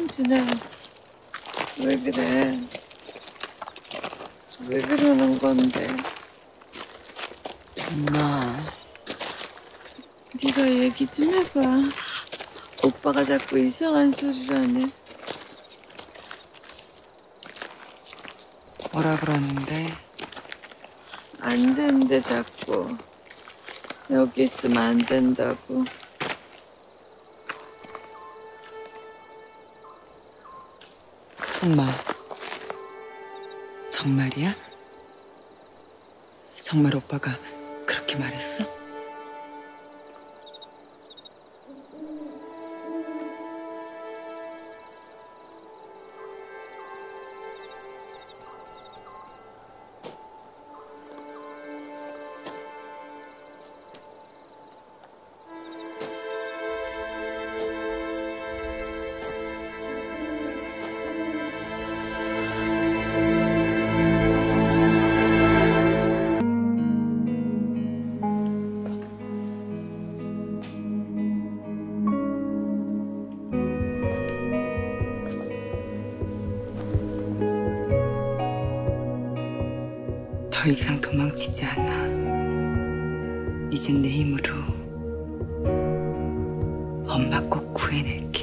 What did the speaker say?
진아야, 왜 그래? 왜 그러는 건데? 엄마. 네가 얘기 좀 해봐. 오빠가 자꾸 이상한 소리를 하네. 뭐라 그러는데? 안 된대 자꾸. 여기 있으면 안 된다고. 엄마. 정말이야? 정말 오빠가 그렇게 말했어? 더 이상 도망치지 않아. 이젠 내 힘으로 엄마 꼭 구해낼게.